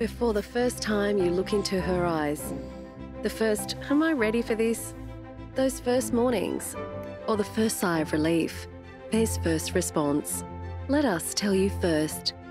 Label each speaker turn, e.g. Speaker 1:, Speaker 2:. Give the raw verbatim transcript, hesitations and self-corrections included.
Speaker 1: Before the first time you look into her eyes. The first, am I ready for this? Those first mornings. Or the first sigh of relief. There's first response. Let us tell you first.